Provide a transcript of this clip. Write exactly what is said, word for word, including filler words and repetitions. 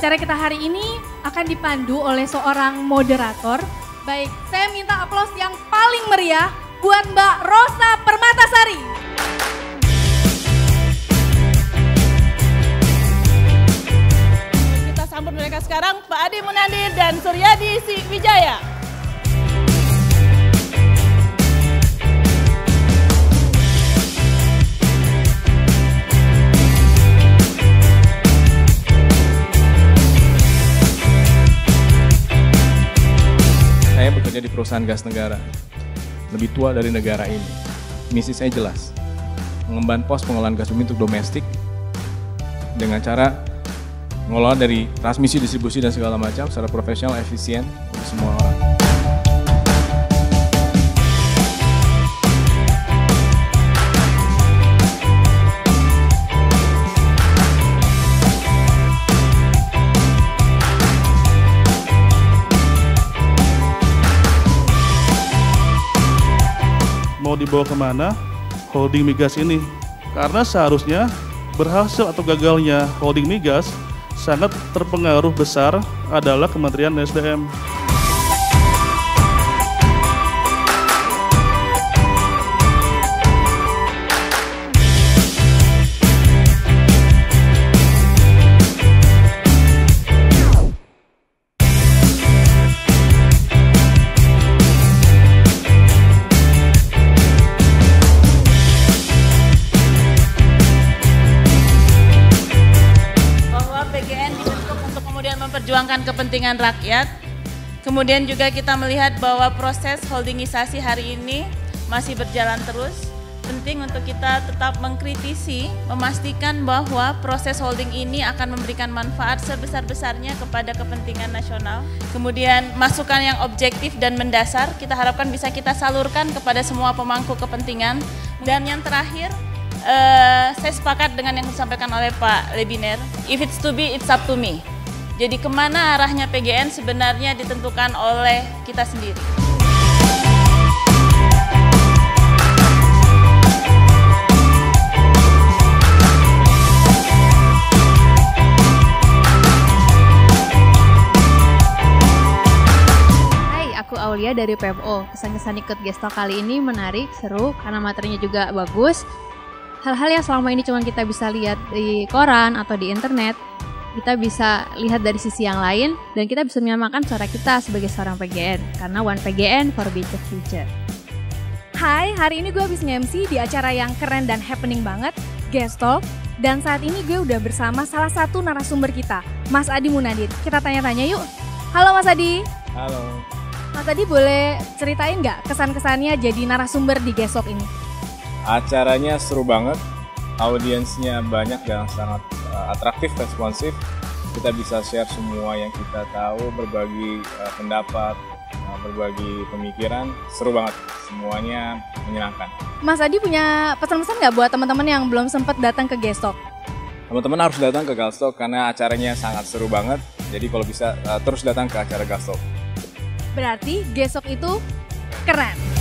acara kita hari ini akan dipandu oleh seorang moderator. Baik, saya minta aplaus yang paling meriah buat Mbak Rosa Permatasari. Kita sambut mereka sekarang, Pak Adi Munandir dan Suryadi Wijaya. Saya bekerja di perusahaan gas negara, lebih tua dari negara ini. Misi saya jelas, mengemban pos pengolahan gas bumi untuk domestik dengan cara mengolah dari transmisi, distribusi, dan segala macam secara profesional, efisien untuk semua orang. Mau dibawa kemana holding migas ini? Karena seharusnya berhasil atau gagalnya holding migas sangat terpengaruh besar adalah Kementerian S D M. Memperjuangkan kepentingan rakyat. Kemudian juga kita melihat bahwa proses holdingisasi hari ini masih berjalan terus. Penting untuk kita tetap mengkritisi, memastikan bahwa proses holding ini akan memberikan manfaat sebesar-besarnya kepada kepentingan nasional. Kemudian masukan yang objektif dan mendasar kita harapkan bisa kita salurkan kepada semua pemangku kepentingan. Dan yang terakhir, uh, saya sepakat dengan yang disampaikan oleh Pak Lebiner, if it's to be, it's up to me. Jadi kemana arahnya P G N sebenarnya ditentukan oleh kita sendiri. Hai, aku Aulia dari P M O. Kesan-kesan ikut Gestok kali ini menarik, seru, karena materinya juga bagus. Hal-hal yang selama ini cuma kita bisa lihat di koran atau di internet, kita bisa lihat dari sisi yang lain dan kita bisa menyamakan suara kita sebagai seorang P G N karena One P G N for Better Future. Hai, hari ini gue habis nge-M C di acara yang keren dan happening banget, Gestok. Dan saat ini gue udah bersama salah satu narasumber kita, Mas Adi Munandir. Kita tanya-tanya yuk. Halo Mas Adi. Halo. Mas Adi boleh ceritain nggak kesan-kesannya jadi narasumber di Gestok ini? Acaranya seru banget, audiensnya banyak dan sangat atraktif, responsif. Kita bisa share semua yang kita tahu, berbagi uh, pendapat, uh, berbagi pemikiran. Seru banget, semuanya menyenangkan. Mas Adi punya pesan-pesan nggak buat teman-teman yang belum sempat datang ke Gestok? Teman-teman harus datang ke Gestok karena acaranya sangat seru banget. Jadi kalau bisa uh, terus datang ke acara Gestok. Berarti Gestok itu keren.